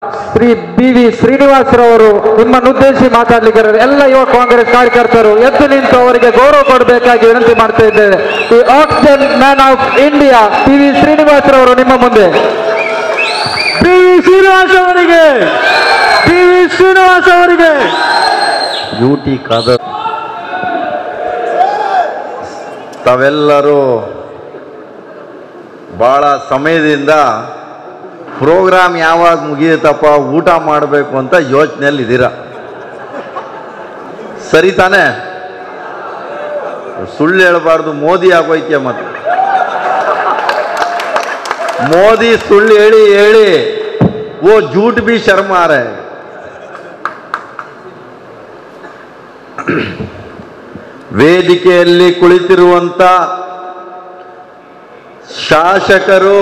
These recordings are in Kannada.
ಶ್ರೀ ಬಿ.ವಿ. ಶ್ರೀನಿವಾಸರವರು ನಿಮ್ಮನ್ನುದ್ದೇಶಿ ಮಾತಾಡಲಿಕ್ಕಿದ್ದಾರೆ. ಎಲ್ಲ ಯುವ ಕಾಂಗ್ರೆಸ್ ಕಾರ್ಯಕರ್ತರು ಎದ್ದು ನಿಂತು ಅವರಿಗೆ ಗೌರವ ಕೊಡಬೇಕಾಗಿ ವಿನಂತಿ ಮಾಡ್ತಾ ಇದ್ದೇವೆ. The oxygen man of India B V. ಶ್ರೀನಿವಾಸರವರು ನಿಮ್ಮ ಮುಂದೆ. ಬಿ.ವಿ. ಶ್ರೀನಿವಾಸ್ ಅವರಿಗೆ, ಬಿ.ವಿ. ಶ್ರೀನಿವಾಸ್ ಅವರಿಗೆ. ಯುಟಿ ಖಾದರ್ ತಾವೆಲ್ಲರೂ ಬಹಳ ಸಮಯದಿಂದ ಪ್ರೋಗ್ರಾಮ್ ಯಾವಾಗ ಮುಗಿಯುತ್ತಪ್ಪ ಊಟ ಮಾಡಬೇಕು ಅಂತ ಯೋಚನೆಯಲ್ಲಿ ಇದ್ದೀರಾ, ಸರಿ ತಾನೆ? ಸುಳ್ಳು ಹೇಳಬಾರ್ದು, ಮೋದಿ ಆಗೋಯ್ತೀಯ ಮತ್ತೆ. ಮೋದಿ ಸುಳ್ಳು ಹೇಳಿ ಹೇಳಿ वो झूठ भी शर्म आ रहा है. ವೇದಿಕೆಯಲ್ಲಿ ಕುಳಿತಿರುವಂತ ಶಾಸಕರು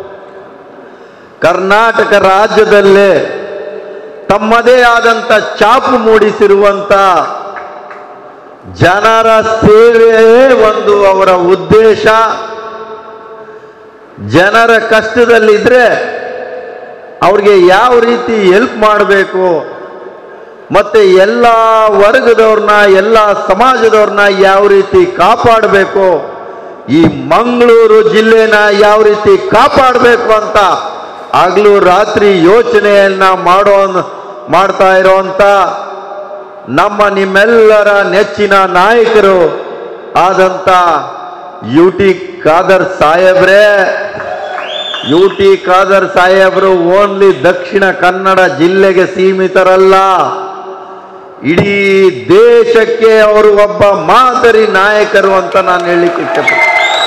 ಕರ್ನಾಟಕ ರಾಜ್ಯದಲ್ಲೇ ತಮ್ಮದೇ ಆದಂತ ಛಾಪು ಮೂಡಿಸಿರುವಂತ ಜನರ ಸೇವೆಯೇ ಒಂದು ಅವರ ಉದ್ದೇಶ. ಜನರ ಕಷ್ಟದಲ್ಲಿದ್ರೆ ಅವ್ರಿಗೆ ಯಾವ ರೀತಿ ಹೆಲ್ಪ್ ಮಾಡಬೇಕು, ಮತ್ತೆ ಎಲ್ಲ ವರ್ಗದವ್ರನ್ನ ಎಲ್ಲ ಸಮಾಜದವ್ರನ್ನ ಯಾವ ರೀತಿ ಕಾಪಾಡಬೇಕು, ಈ ಮಂಗಳೂರು ಜಿಲ್ಲೆನ ಯಾವ ರೀತಿ ಕಾಪಾಡಬೇಕು ಅಂತ ಹಗಲು ರಾತ್ರಿ ಯೋಚನೆಯನ್ನ ಮಾಡ್ತಾ ಇರೋಂಥ ನಮ್ಮ ನಿಮ್ಮೆಲ್ಲರ ನೆಚ್ಚಿನ ನಾಯಕರು ಆದಂತ ಯುಟಿ ಖಾದರ್ ಸಾಹೇಬ್ರೆ. ಯುಟಿ ಖಾದರ್ ಸಾಹೇಬರು ಓನ್ಲಿ ದಕ್ಷಿಣ ಕನ್ನಡ ಜಿಲ್ಲೆಗೆ ಸೀಮಿತರಲ್ಲ, ಇಡೀ ದೇಶಕ್ಕೆ ಅವರು ಒಬ್ಬ ಮಾದರಿ ನಾಯಕರು ಅಂತ ನಾನು ಹೇಳಲಿಕ್ಕೆ ಇಷ್ಟಪಡ್ತೀನಿ.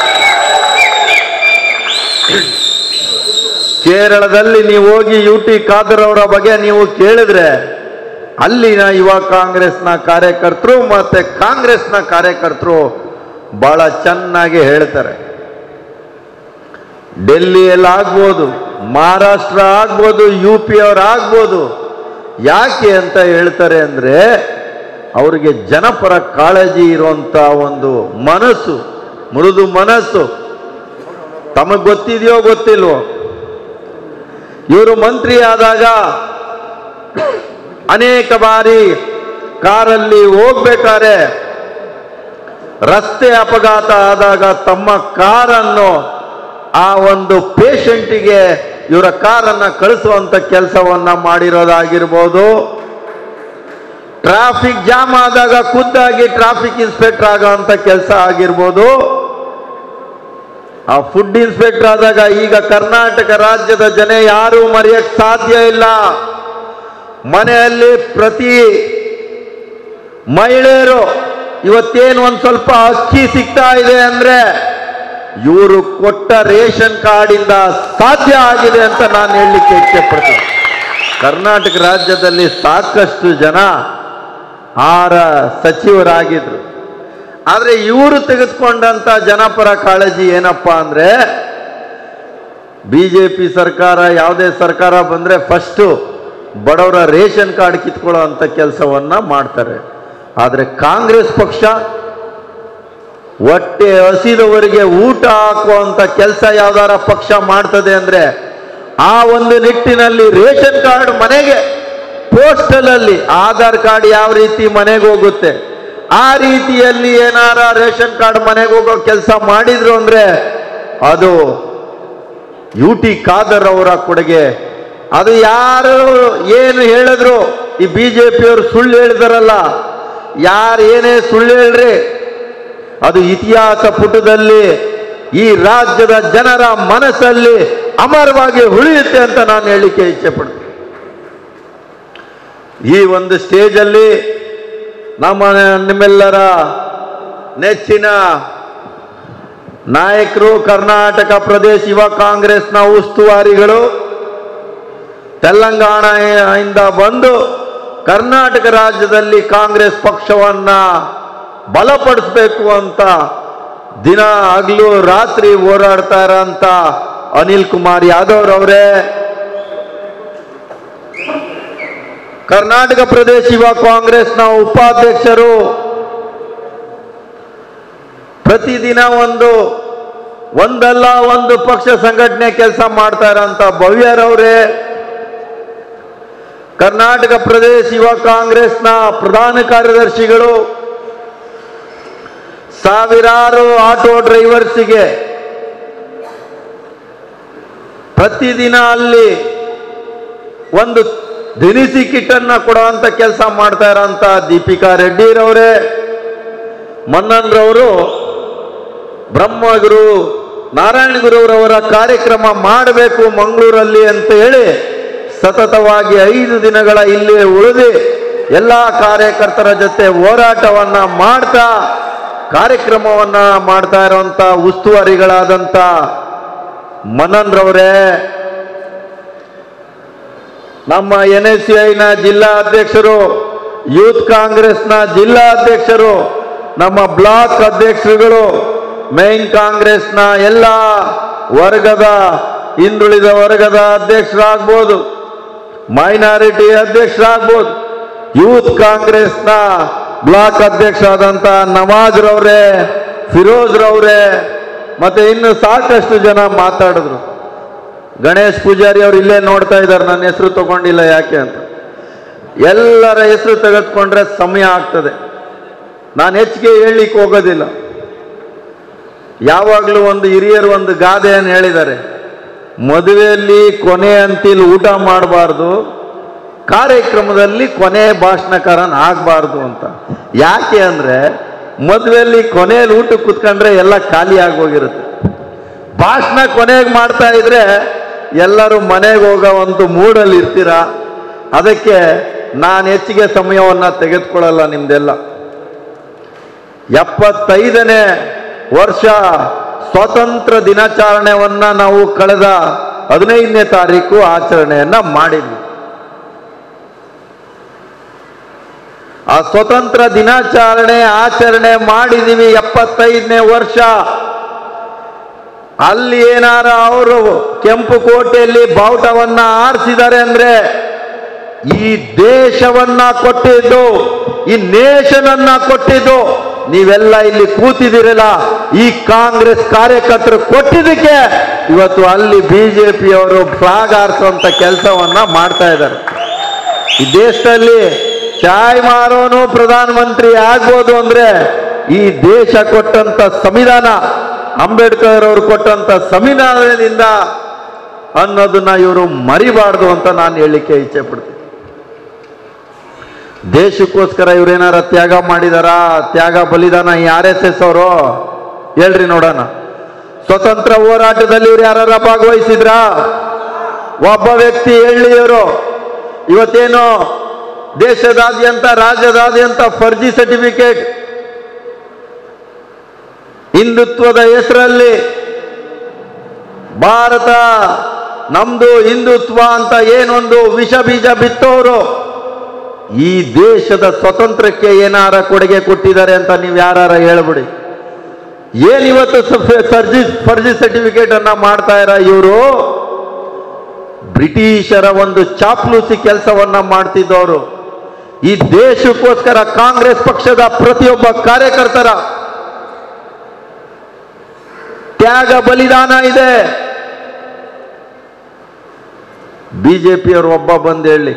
ಕೇರಳದಲ್ಲಿ ನೀವು ಹೋಗಿ ಯುಟಿ ಖಾದರ್ ಅವರ ಬಗ್ಗೆ ನೀವು ಕೇಳಿದ್ರೆ ಅಲ್ಲಿನ ಯುವ ಕಾಂಗ್ರೆಸ್ನ ಕಾರ್ಯಕರ್ತರು ಮತ್ತೆ ಕಾಂಗ್ರೆಸ್ನ ಕಾರ್ಯಕರ್ತರು ಬಹಳ ಚೆನ್ನಾಗಿ ಹೇಳ್ತಾರೆ. ಡೆಲ್ಲಿಯಲ್ಲಿ ಆಗ್ಬೋದು, ಮಹಾರಾಷ್ಟ್ರ ಆಗ್ಬೋದು, UP ಅವರು ಆಗ್ಬೋದು. ಯಾಕೆ ಅಂತ ಹೇಳ್ತಾರೆ ಅಂದ್ರೆ ಅವರಿಗೆ ಜನಪರ ಕಾಳಜಿ ಇರುವಂತ ಒಂದು ಮನಸ್ಸು, ಮೃದು ಮನಸ್ಸು. ತಮಗೆ ಗೊತ್ತಿದೆಯೋ ಗೊತ್ತಿಲ್ವೋ, ಇವರು ಮಂತ್ರಿ ಆದಾಗ ಅನೇಕ ಬಾರಿ ಕಾರಲ್ಲಿ ಹೋಗ್ಬೇಕಾದ್ರೆ ರಸ್ತೆ ಅಪಘಾತ ಆದಾಗ ತಮ್ಮ ಕಾರನ್ನು ಆ ಒಂದು ಪೇಷಂಟಿಗೆ ಇವರ ಕಾರನ್ನ ಕಳಿಸುವಂತ ಕೆಲಸವನ್ನ ಮಾಡಿರೋದಾಗಿರ್ಬೋದು. ಟ್ರಾಫಿಕ್ ಜಾಮ್ ಆದಾಗ ಖುದ್ದಾಗಿ ಟ್ರಾಫಿಕ್ ಇನ್ಸ್ಪೆಕ್ಟರ್ ಆಗೋಂಥ ಕೆಲಸ ಆಗಿರ್ಬೋದು. ಆ ಫುಡ್ ಇನ್ಸ್ಪೆಕ್ಟರ್ ಆದಾಗ ಈಗ ಕರ್ನಾಟಕ ರಾಜ್ಯದ ಜನ ಯಾರೂ ಮರೆಯಕ್ಕೆ ಸಾಧ್ಯ ಇಲ್ಲ. ಮನೆಯಲ್ಲಿ ಪ್ರತಿ ಮಹಿಳೆಯರು ಇವತ್ತೇನು ಒಂದ್ ಸ್ವಲ್ಪ ಅಕ್ಕಿ ಸಿಗ್ತಾ ಇದೆ ಅಂದ್ರೆ ಇವರು ಕೊಟ್ಟ ರೇಷನ್ ಕಾರ್ಡಿಂದ ಸಾಧ್ಯ ಆಗಿದೆ ಅಂತ ನಾನು ಹೇಳಲಿಕ್ಕೆ ಇಚ್ಛೆಪಡ್ತೀನಿ. ಕರ್ನಾಟಕ ರಾಜ್ಯದಲ್ಲಿ ಸಾಕಷ್ಟು ಜನ ಆಹಾರ ಸಚಿವರಾಗಿದ್ರು, ಆದ್ರೆ ಇವರು ತೆಗೆದುಕೊಂಡಂತ ಜನಪರ ಕಾಳಜಿ ಏನಪ್ಪಾ ಅಂದ್ರೆ ಬಿಜೆಪಿ ಸರ್ಕಾರ ಯಾವುದೇ ಸರ್ಕಾರ ಬಂದ್ರೆ ಫಸ್ಟ್ ಬಡವರ ರೇಷನ್ ಕಾರ್ಡ್ ಕಿತ್ಕೊಳ್ಳೋ ಅಂತ ಕೆಲಸವನ್ನ ಮಾಡ್ತಾರೆ. ಆದ್ರೆ ಕಾಂಗ್ರೆಸ್ ಪಕ್ಷ ಹೊಟ್ಟೆ ಹಸಿದವರಿಗೆ ಊಟ ಹಾಕುವಂತ ಕೆಲಸ ಯಾವ್ದಾರ ಪಕ್ಷ ಮಾಡ್ತದೆ ಅಂದ್ರೆ ಆ ಒಂದು ನಿಟ್ಟಿನಲ್ಲಿ ರೇಷನ್ ಕಾರ್ಡ್ ಮನೆಗೆ ಪೋಸ್ಟಲ್ ಅಲ್ಲಿ ಆಧಾರ್ ಕಾರ್ಡ್ ಯಾವ ರೀತಿ ಮನೆಗೆ ಹೋಗುತ್ತೆ ಆ ರೀತಿಯಲ್ಲಿ ಏನಾರ ರೇಷನ್ ಕಾರ್ಡ್ ಮನೆಗೆ ಹೋಗೋ ಕೆಲಸ ಮಾಡಿದ್ರು ಅಂದ್ರೆ ಅದು ಯುಟಿ ಖಾದರ್ ಅವರ ಕೊಡುಗೆ. ಅದು ಯಾರು ಏನು ಹೇಳಿದ್ರು ಈ ಬಿಜೆಪಿಯವರು ಸುಳ್ಳು ಹೇಳಿದಾರಲ್ಲ, ಯಾರು ಏನೇ ಸುಳ್ಳು ಹೇಳ್ರಿ ಅದು ಇತಿಹಾಸ ಪುಟದಲ್ಲಿ ಈ ರಾಜ್ಯದ ಜನರ ಮನಸ್ಸಲ್ಲಿ ಅಮರವಾಗಿ ಉಳಿಯುತ್ತೆ ಅಂತ ನಾನು ಹೇಳಲಿಕ್ಕೆ ಇಚ್ಛೆ ಪಡ್ತೀನಿ. ಈ ಒಂದು ಸ್ಟೇಜ್ ಅಲ್ಲಿ ನಿಮ್ಮೆಲ್ಲರ ನೆಚ್ಚಿನ ನಾಯಕರು, ಕರ್ನಾಟಕ ಪ್ರದೇಶ ಯುವ ಕಾಂಗ್ರೆಸ್ನ ಉಸ್ತುವಾರಿಗಳು ತೆಲಂಗಾಣದಿಂದ ಬಂದು ಕರ್ನಾಟಕ ರಾಜ್ಯದಲ್ಲಿ ಕಾಂಗ್ರೆಸ್ ಪಕ್ಷವನ್ನ ಬಲಪಡಿಸಬೇಕು ಅಂತ ದಿನ ಹಗಲು ರಾತ್ರಿ ಹೋರಾಡ್ತಾ ಇರೋಂತ ಅನಿಲ್ ಕುಮಾರ್ ಯಾದವ್ ಅವರೇ, ಕರ್ನಾಟಕ ಪ್ರದೇಶ ಯುವ ಕಾಂಗ್ರೆಸ್ನ ಉಪಾಧ್ಯಕ್ಷರು, ಪ್ರತಿದಿನ ಒಂದಲ್ಲ ಒಂದು ಪಕ್ಷ ಸಂಘಟನೆ ಕೆಲಸ ಮಾಡ್ತಾ ಇರೋಂಥ ಭವ್ಯರವರೇ, ಕರ್ನಾಟಕ ಪ್ರದೇಶ ಯುವ ಕಾಂಗ್ರೆಸ್ನ ಪ್ರಧಾನ ಕಾರ್ಯದರ್ಶಿಗಳು ಸಾವಿರಾರು ಆಟೋ ಡ್ರೈವರ್ಸ್ಗೆ ಪ್ರತಿದಿನ ಅಲ್ಲಿ ಒಂದು ದಿನಸಿ ಕಿಟ್ ಅನ್ನ ಕೊಡುವಂತ ಕೆಲಸ ಮಾಡ್ತಾ ಇರೋಂತ ದೀಪಿಕಾ ರೆಡ್ಡಿರವರೇ, ಮನ್ನನ್ರವರು ಬ್ರಹ್ಮಗುರು ನಾರಾಯಣ ಗುರುವರವರ ಕಾರ್ಯಕ್ರಮ ಮಾಡಬೇಕು ಮಂಗಳೂರಲ್ಲಿ ಅಂತ ಹೇಳಿ ಸತತವಾಗಿ 5 ದಿನಗಳ ಇಲ್ಲಿ ಉಳಿದು ಎಲ್ಲ ಕಾರ್ಯಕರ್ತರ ಜೊತೆ ಹೋರಾಟವನ್ನ ಮಾಡ್ತಾ ಕಾರ್ಯಕ್ರಮವನ್ನ ಮಾಡ್ತಾ ಇರುವಂತ ಉಸ್ತುವಾರಿಗಳಾದಂತ ಮನನ್ರವರೇ, ನಮ್ಮ NSCIನ ಜಿಲ್ಲಾ ಅಧ್ಯಕ್ಷರು, ಯೂತ್ ಕಾಂಗ್ರೆಸ್ನ ಜಿಲ್ಲಾ ಅಧ್ಯಕ್ಷರು, ನಮ್ಮ ಬ್ಲಾಕ್ ಅಧ್ಯಕ್ಷರುಗಳು, ಮೈನ್ ಕಾಂಗ್ರೆಸ್ನ ಎಲ್ಲ ವರ್ಗದ ಹಿಂದುಳಿದ ವರ್ಗದ ಅಧ್ಯಕ್ಷರಾಗ್ಬೋದು, ಮೈನಾರಿಟಿ ಅಧ್ಯಕ್ಷರಾಗ್ಬೋದು, ಯೂತ್ ಕಾಂಗ್ರೆಸ್ನ ಬ್ಲಾಕ್ ಅಧ್ಯಕ್ಷರಾದಂಥ ನವಾಜ್ ರವರೇ, ಫಿರೋಜ್ ರವರೇ, ಮತ್ತೆ ಇನ್ನು ಸಾಕಷ್ಟು ಜನ ಮಾತಾಡಿದ್ರು. ಗಣೇಶ್ ಪೂಜಾರಿ ಅವರು ಇಲ್ಲೇ ನೋಡ್ತಾ ಇದ್ದಾರೆ, ನನ್ನ ಹೆಸರು ತಗೊಂಡಿಲ್ಲ ಯಾಕೆ ಅಂತ. ಎಲ್ಲರ ಹೆಸರು ತೆಗೆದುಕೊಂಡ್ರೆ ಸಮಯ ಆಗ್ತದೆ, ನಾನು ಹೆಚ್ಚಿಗೆ ಹೇಳಲಿಕ್ಕೆ ಹೋಗೋದಿಲ್ಲ. ಯಾವಾಗಲೂ ಒಂದು ಹಿರಿಯರು ಒಂದು ಗಾದೆಯನ್ನು ಹೇಳಿದ್ದಾರೆ, ಮದುವೆಯಲ್ಲಿ ಕೊನೆ ಅಂತಿಲ್ ಊಟ ಮಾಡಬಾರ್ದು, ಕಾರ್ಯಕ್ರಮದಲ್ಲಿ ಕೊನೆ ಭಾಷಣಕಾರನ್ ಆಗಬಾರ್ದು ಅಂತ. ಯಾಕೆ ಅಂದ್ರೆ ಮದುವೆಯಲ್ಲಿ ಕೊನೆಯಲ್ಲಿ ಊಟ ಕೂತ್ಕೊಂಡ್ರೆ ಎಲ್ಲ ಖಾಲಿ ಆಗೋಗಿರುತ್ತೆ. ಭಾಷಣ ಕೊನೆಗೆ ಮಾಡ್ತಾ ಇದ್ರೆ ಎಲ್ಲರೂ ಮನೆಗೆ ಹೋಗೋ ಒಂದು ಮೂಡಲ್ಲಿ ಇರ್ತೀರ. ಅದಕ್ಕೆ ನಾನು ಹೆಚ್ಚಿಗೆ ಸಮಯವನ್ನ ತೆಗೆದುಕೊಳ್ಳಲ್ಲ ನಿಮ್ದೆಲ್ಲ. 75ನೇ ವರ್ಷ ಸ್ವಾತಂತ್ರ್ಯ ದಿನಾಚರಣೆಯನ್ನ ನಾವು ಕಳೆದ 15ನೇ ತಾರೀಕು ಆಚರಣೆಯನ್ನ ಮಾಡಿದ್ವಿ. ಆ ಸ್ವತಂತ್ರ ಆಚರಣೆ ಮಾಡಿದೀವಿ 75ನೇ ವರ್ಷ. ಅಲ್ಲಿ ಏನಾರ ಅವರು ಕೆಂಪು ಕೋಟೆಯಲ್ಲಿ ಬಾವುಟವನ್ನ ಆರಿಸಿದ್ದಾರೆ ಅಂದ್ರೆ ಈ ದೇಶವನ್ನ ಕೊಟ್ಟಿದ್ದು, ಈ ನೇಷನ್ ಅನ್ನ ಕೊಟ್ಟಿದ್ದು ನೀವೆಲ್ಲ ಇಲ್ಲಿ ಕೂತಿದ್ದೀರಲ್ಲ, ಈ ಕಾಂಗ್ರೆಸ್ ಕಾರ್ಯಕರ್ತರು ಕೊಟ್ಟಿದ್ದಕ್ಕೆ ಇವತ್ತು ಅಲ್ಲಿ ಬಿಜೆಪಿಯವರು ಫ್ಲಾಗ್ ಆರಿಸುವಂತ ಕೆಲಸವನ್ನ ಮಾಡ್ತಾ ಇದ್ದಾರೆ. ಈ ದೇಶದಲ್ಲಿ ಚಾಯ್ ಮಾರೋನು ಪ್ರಧಾನಮಂತ್ರಿ ಆಗ್ಬೋದು ಅಂದ್ರೆ ಈ ದೇಶ ಕೊಟ್ಟಂತ ಸಂವಿಧಾನ, ಅಂಬೇಡ್ಕರ್ ಅವರು ಕೊಟ್ಟಂತ ಸಂವಿಧಾನದಿಂದ ಅನ್ನೋದನ್ನ ಇವರು ಮರಿಬಾರ್ದು ಅಂತ ನಾನು ಹೇಳಲಿಕ್ಕೆ ಇಚ್ಛೆ ಪಡ್ತೀನಿ. ದೇಶಕ್ಕೋಸ್ಕರ ಇವರೇನಾರ ತ್ಯಾಗ ಮಾಡಿದಾರ? ತ್ಯಾಗ ಬಲಿದಾನ ಈ RSS ಅವರು ಹೇಳ್ರಿ ನೋಡೋಣ. ಸ್ವತಂತ್ರ ಹೋರಾಟದಲ್ಲಿ ಇವ್ರು ಯಾರ ಭಾಗವಹಿಸಿದ್ರ? ಒಬ್ಬ ವ್ಯಕ್ತಿ ಹೇಳಿ. ಇವರು ಇವತ್ತೇನು ದೇಶದಾದ್ಯಂತ ರಾಜ್ಯದಾದ್ಯಂತ ಫರ್ಜಿ ಸರ್ಟಿಫಿಕೇಟ್ ಹಿಂದುತ್ವದ ಹೆಸರಲ್ಲಿ ಭಾರತ ನಮ್ದು ಹಿಂದುತ್ವ ಅಂತ ಏನೊಂದು ವಿಷ ಬೀಜ ಬಿತ್ತೋರು ಈ ದೇಶದ ಸ್ವತಂತ್ರಕ್ಕೆ ಏನಾರ ಕೊಡುಗೆ ಕೊಟ್ಟಿದ್ದಾರೆ ಅಂತ ನೀವು ಯಾರು ಹೇಳ್ಬಿಡಿ. ಏನಿವತ್ತು ಫರ್ಜಿ ಸರ್ಟಿಫಿಕೇಟ್ ಅನ್ನ ಮಾಡ್ತಾ ಇರ ಇವರು ಬ್ರಿಟಿಷರ ಒಂದು ಚಾಪ್ಲೂಸಿ ಕೆಲಸವನ್ನ ಮಾಡ್ತಿದ್ದವರು. ಈ ದೇಶಕ್ಕೋಸ್ಕರ ಕಾಂಗ್ರೆಸ್ ಪಕ್ಷದ ಪ್ರತಿಯೊಬ್ಬ ಕಾರ್ಯಕರ್ತರ ತ್ಯಾಗ ಬಲಿದಾನ ಇದೆ. ಬಿಜೆಪಿಯವರು ಒಬ್ಬ ಬಂದು ಹೇಳಿ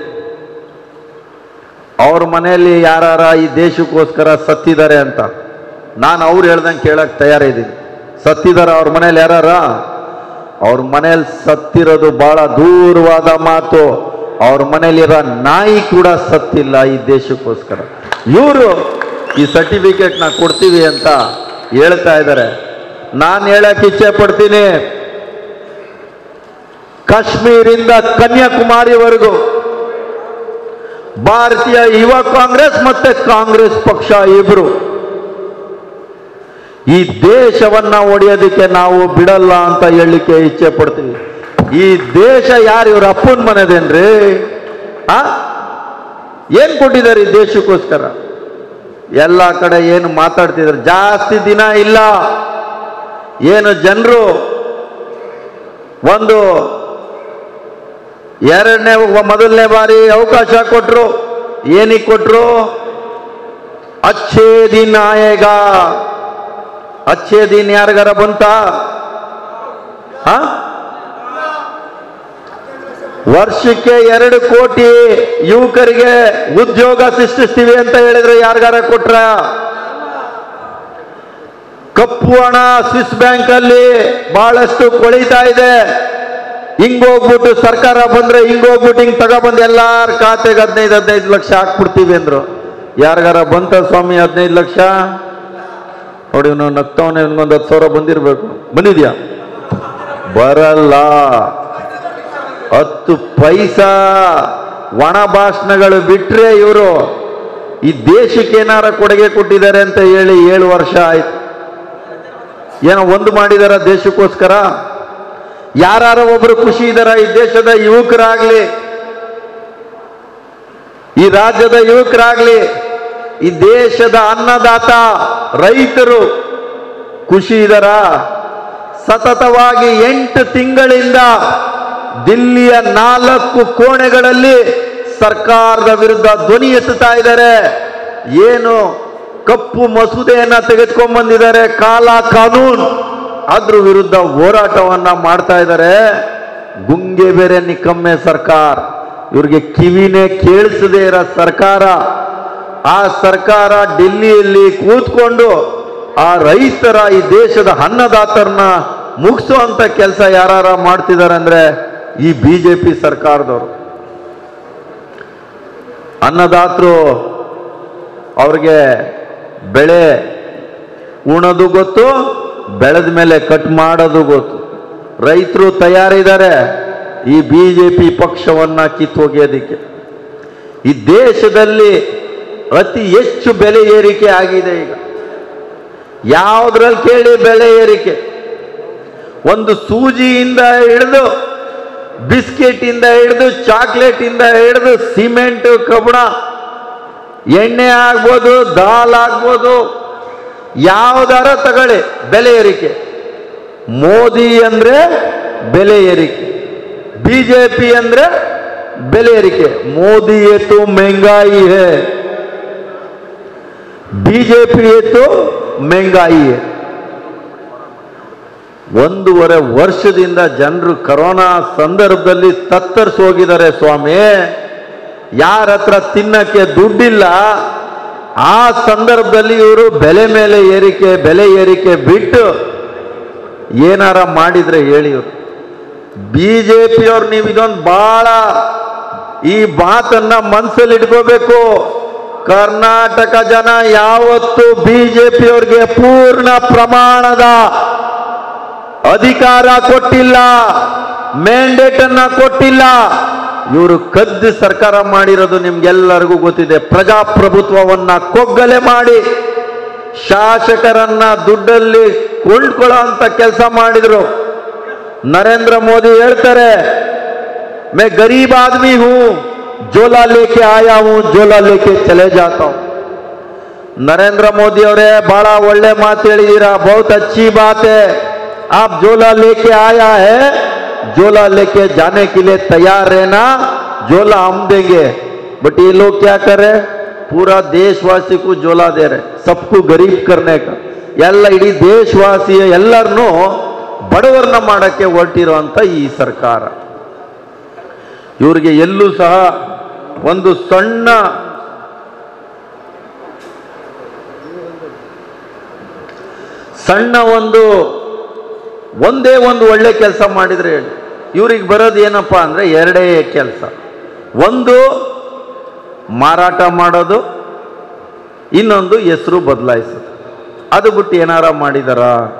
ಅವ್ರ ಮನೆಯಲ್ಲಿ ಯಾರ ಈ ದೇಶಕ್ಕೋಸ್ಕರ ಸತ್ತಿದ್ದಾರೆ ಅಂತ. ನಾನು ಅವ್ರು ಹೇಳ್ದಂಗೆ ಕೇಳಕ್ ತಯಾರಿದ್ದೀನಿ. ಸತ್ತಿದಾರ ಅವ್ರ ಮನೇಲಿ ಯಾರ? ಅವ್ರ ಮನೇಲಿ ಸತ್ತಿರೋದು ಬಹಳ ದೂರವಾದ ಮಾತು. ಅವ್ರ ಮನೇಲಿರೋ ನಾಯಿ ಕೂಡ ಸತ್ತಿಲ್ಲ ಈ ದೇಶಕ್ಕೋಸ್ಕರ. ಇವರು ಈ ಸರ್ಟಿಫಿಕೇಟ್ನ ಕೊಡ್ತೀವಿ ಅಂತ ಹೇಳ್ತಾ ಇದ್ದಾರೆ. ನಾನು ಹೇಳಕ್ ಇಚ್ಛೆ ಪಡ್ತೀನಿ, ಕಾಶ್ಮೀರಿಂದ ಕನ್ಯಾಕುಮಾರಿವರೆಗೂ ಭಾರತೀಯ ಯುವ ಕಾಂಗ್ರೆಸ್ ಮತ್ತೆ ಕಾಂಗ್ರೆಸ್ ಪಕ್ಷ ಇಬ್ರು ಈ ದೇಶವನ್ನ ಒಡೆಯೋದಕ್ಕೆ ನಾವು ಬಿಡಲ್ಲ ಅಂತ ಹೇಳಲಿಕ್ಕೆ ಇಚ್ಛೆ ಪಡ್ತೀವಿ. ಈ ದೇಶ ಯಾರು? ಇವ್ರ ಅಪ್ಪನ ಮನೆದೇನ್ರಿ? ಏನ್ ಕೊಟ್ಟಿದ್ದಾರೆ ಈ ದೇಶಕ್ಕೋಸ್ಕರ? ಎಲ್ಲ ಕಡೆ ಏನು ಮಾತಾಡ್ತಿದ್ದಾರೆ, ಜಾಸ್ತಿ ದಿನ ಇಲ್ಲ. ಏನು ಜನರು ಒಂದು ಮೊದಲನೇ ಬಾರಿ ಅವಕಾಶ ಕೊಟ್ರು. ಏನಿಗೆ ಕೊಟ್ರು? ಅಚ್ಚೇ ದಿನ ಆಯೇಗಾ. ಅಚ್ಚೇ ದಿನ ಯಾರಿಗಾರ ಬಂತ? ವರ್ಷಕ್ಕೆ 2 ಕೋಟಿ ಯುವಕರಿಗೆ ಉದ್ಯೋಗ ಸೃಷ್ಟಿಸ್ತೀವಿ ಅಂತ ಹೇಳಿದ್ರೆ ಯಾರಿಗಾರ ಕೊಟ್ರ? ಕಪ್ಪು ಹಣ ಸ್ವಿಸ್ ಬ್ಯಾಂಕ್ ಅಲ್ಲಿ ಬಹಳಷ್ಟು ಕೊಳಿತಾ ಇದೆ. ಹಿಂಗೋಗ್ಬಿಟ್ಟು ಸರ್ಕಾರ ಬಂದ್ರೆ ಹಿಂಗೋಗ್ಬಿಟ್ಟು ಹಿಂಗ್ ತಗೊಬಂದು ಎಲ್ಲಾರ ಖಾತೆಗೆ 15 ಲಕ್ಷ ಹಾಕ್ಬಿಡ್ತೀವಿ ಅಂದ್ರು. ಯಾರಿಗಾರ ಬಂತ ಸ್ವಾಮಿ 15 ಲಕ್ಷ? ನೋಡಿ ನಾವು ನಗ್ತವನೇ, ಒಂದು 10,000 ಬಂದಿರ್ಬೇಕು. ಬಂದಿದ್ಯಾ? ಬರಲ್ಲ. 10 ಪೈಸಾ ಒಣ ಭಾಷಣಗಳು ಬಿಟ್ರೆ ಇವರು ಈ ದೇಶಕ್ಕೆ ಏನಾರ ಕೊಡುಗೆ ಕೊಟ್ಟಿದ್ದಾರೆ ಅಂತ ಹೇಳಿ 7 ವರ್ಷ ಆಯ್ತು. ಏನೋ ಒಂದು ಮಾಡಿದಾರ ದೇಶಕ್ಕೋಸ್ಕರ? ಯಾರು ಒಬ್ರು ಖುಷಿ ಇದಾರ? ಈ ದೇಶದ ಯುವಕರಾಗ್ಲಿ, ಈ ರಾಜ್ಯದ ಯುವಕರಾಗ್ಲಿ, ಈ ದೇಶದ ಅನ್ನದಾತ ರೈತರು ಖುಷಿ ಇದಾರ? ಸತತವಾಗಿ 8 ತಿಂಗಳಿಂದ ದಿಲ್ಲಿಯ 4 ಕೋಣೆಗಳಲ್ಲಿ ಸರ್ಕಾರದ ವಿರುದ್ಧ ಧ್ವನಿ ಎತ್ತುತ್ತಾ ಇದ್ದಾರೆ. ಏನು ಕಪ್ಪು ಮಸೂದೆಯನ್ನ ತೆಗೆದುಕೊಂಡು ಬಂದಿದ್ದಾರೆ, ಕಾಲಾ ಕಾನೂನು, ಅದ್ರ ವಿರುದ್ಧ ಹೋರಾಟವನ್ನ ಮಾಡ್ತಾ ಇದ್ದಾರೆ. ಗುಂಗೆ ಬೇರೆ ನಿಕಮ್ಮೆ ಸರ್ಕಾರ, ಇವ್ರಿಗೆ ಕಿವಿನೇ ಕೇಳಿಸದೇ ಇರೋ ಸರ್ಕಾರ. ಆ ಸರ್ಕಾರ ಡೆಲ್ಲಿಯಲ್ಲಿ ಕೂತ್ಕೊಂಡು ಆ ರೈತರ, ಈ ದೇಶದ ಅನ್ನದಾತರನ್ನ ಮುಗಿಸುವಂತ ಕೆಲಸ ಯಾರ ಮಾಡ್ತಿದ್ದಾರೆ ಅಂದ್ರೆ ಈ ಬಿಜೆಪಿ ಸರ್ಕಾರದವರು. ಅನ್ನದಾತರು ಅವ್ರಿಗೆ ಬೆಳೆ ಉಣೋದು ಗೊತ್ತು, ಬೆಳೆದ ಮೇಲೆ ಕಟ್ ಮಾಡೋದು ಗೊತ್ತು. ರೈತರು ತಯಾರಿದ್ದಾರೆ ಈ ಬಿಜೆಪಿ ಪಕ್ಷವನ್ನ ಕಿತ್ತೊಗೆಯೋದಿಕ್ಕೆ. ಈ ದೇಶದಲ್ಲಿ ಅತಿ ಹೆಚ್ಚು ಬೆಲೆ ಏರಿಕೆ ಆಗಿದೆ. ಈಗ ಯಾವುದ್ರಲ್ಲಿ ಕೇಳಿ ಬೆಲೆ ಏರಿಕೆ. ಒಂದು ಸೂಜಿಯಿಂದ ಹಿಡಿದು, ಬಿಸ್ಕೆಟ್ ಇಂದ ಹಿಡಿದು, ಚಾಕ್ಲೇಟ್ ಇಂದ ಹಿಡಿದು, ಸಿಮೆಂಟ್, ಕಬ್ಬಣ, ಎಣ್ಣೆ ಆಗ್ಬೋದು, ದಾಲ್ ಆಗ್ಬೋದು, ಯಾವುದಾರ ತಗೊಳ್ಳಿ ಬೆಲೆ ಏರಿಕೆ. ಮೋದಿ ಅಂದ್ರೆ ಬೆಲೆ ಏರಿಕೆ, ಬಿಜೆಪಿ ಅಂದ್ರೆ ಬೆಲೆ ಏರಿಕೆ. ಮೋದಿ ಏತು महंगाई है, ಬಿಜೆಪಿ ಏತು महंगाई है. 1.5 ವರ್ಷದಿಂದ ಜನರು ಕೊರೋನಾ ಸಂದರ್ಭದಲ್ಲಿ ತತ್ತರಿಸಿ ಹೋಗಿದ್ದಾರೆ ಸ್ವಾಮಿ. ಯಾರ ಹತ್ರ ತಿನ್ನಕ್ಕೆ ದುಡ್ಡಿಲ್ಲ, ಆ ಸಂದರ್ಭದಲ್ಲಿ ಇವರು ಬೆಲೆ ಮೇಲೆ ಏರಿಕೆ, ಬೆಲೆ ಏರಿಕೆ ಬಿಟ್ಟು ಏನಾರ ಮಾಡಿದ್ರೆ ಹೇಳಿ. ಇವರು ಬಿಜೆಪಿ ಅವ್ರು, ನೀವು ಇದೊಂದು ಬಹಳ ಈ ಮಾತನ್ನ ಮನಸ್ಸಲ್ಲಿ ಇಟ್ಕೋಬೇಕು. ಕರ್ನಾಟಕ ಜನ ಯಾವತ್ತು ಬಿಜೆಪಿ ಅವ್ರಿಗೆ ಪೂರ್ಣ ಪ್ರಮಾಣದ ಅಧಿಕಾರ ಕೊಟ್ಟಿಲ್ಲ, ಮ್ಯಾಂಡೇಟ್ ಅನ್ನ ಕೊಟ್ಟಿಲ್ಲ. ಇವರು ಕದ್ದು ಸರ್ಕಾರ ಮಾಡಿರೋದು ನಿಮ್ಗೆಲ್ಲರಿಗೂ ಗೊತ್ತಿದೆ. ಪ್ರಜಾಪ್ರಭುತ್ವವನ್ನ ಕೊಗ್ಗಲೆ ಮಾಡಿ ಶಾಸಕರನ್ನ ದುಡ್ಡಲ್ಲಿ ಕೊಂಡ್ಕೊಳ್ಳೋ ಅಂತ ಕೆಲಸ ಮಾಡಿದ್ರು. ನರೇಂದ್ರ ಮೋದಿ ಹೇಳ್ತಾರೆ, मैं गरीब आदमी हूं, झोला लेके आया हूं, झोला लेके चले जाता हूं. नरेंद्र मोदी ಅವರೇ ಬಹಳ ಒಳ್ಳೆ ಮಾತು ಹೇಳಿದೀರಾ, बहुत अच्छी बात है. आप झोला लेके आया है, झोला लेके जाने के लिए तैयार रहना, झोला हम देंगे. बट ये लोग क्या कर रहे? पूरा देशवासी को झोला दे रहे, सबको गरीब करने का. ಎಲ್ಲ ಇಡೀ ದೇಶವಾಸಿ ಎಲ್ಲರನ್ನೂ ಬಡವರನ್ನ ಮಾಡಕ್ಕೆ ಹೊರಟಿರುವಂತ ಈ ಸರ್ಕಾರ. ಇವರಿಗೆ ಎಲ್ಲೂ ಸಹ ಒಂದು ಸಣ್ಣ ಒಂದೇ ಒಂದು ಒಳ್ಳೆ ಕೆಲಸ ಮಾಡಿದ್ರೆ ಹೇಳಿ. ಇವ್ರಿಗೆ ಬರೋದು ಏನಪ್ಪಾ ಅಂದ್ರೆ 2 ಕೆಲಸ. ಒಂದು ಮಾರಾಟ ಮಾಡೋದು, ಇನ್ನೊಂದು ಹೆಸರು ಬದಲಾಯಿಸೋದು. ಅದು ಬಿಟ್ಟು ಏನಾರ ಮಾಡಿದಾರ?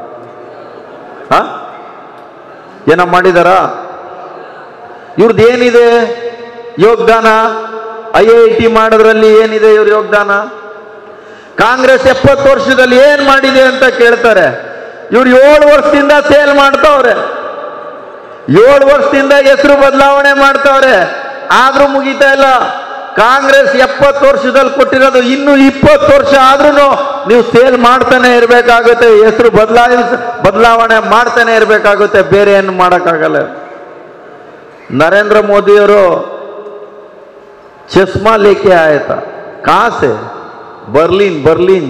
ಏನ ಮಾಡಿದಾರ? ಇವ್ರದ್ದು ಏನಿದೆ ಯೋಗದಾನ? IIT ಮಾಡೋದ್ರಲ್ಲಿ ಏನಿದೆ ಇವ್ರ ಯೋಗದಾನ? ಕಾಂಗ್ರೆಸ್ 70 ವರ್ಷದಲ್ಲಿ ಏನ್ ಮಾಡಿದೆ ಅಂತ ಕೇಳ್ತಾರೆ. ಇವ್ರು 7 ವರ್ಷದಿಂದ ಸೇಲ್ ಮಾಡ್ತಾವ್ರೆ, 7 ವರ್ಷದಿಂದ ಹೆಸರು ಬದಲಾವಣೆ ಮಾಡ್ತಾವ್ರೆ, ಆದ್ರೂ ಮುಗಿತಾ ಇಲ್ಲ. ಕಾಂಗ್ರೆಸ್ 70 ವರ್ಷದಲ್ಲಿ ಕೊಟ್ಟಿರೋದು ಇನ್ನು 20 ವರ್ಷ ಆದ್ರೂ ನೀವು ಸೇಲ್ ಮಾಡ್ತಾನೆ ಇರಬೇಕಾಗುತ್ತೆ, ಹೆಸರು ಬದಲಾವಣೆ ಮಾಡ್ತಾನೆ ಇರಬೇಕಾಗುತ್ತೆ, ಬೇರೆ ಏನು ಮಾಡೋಕ್ಕಾಗಲ್ಲ. नरेंद्र मोदी और चश्मा लेके आया था, कहां से? ಬರ್ಲಿನ್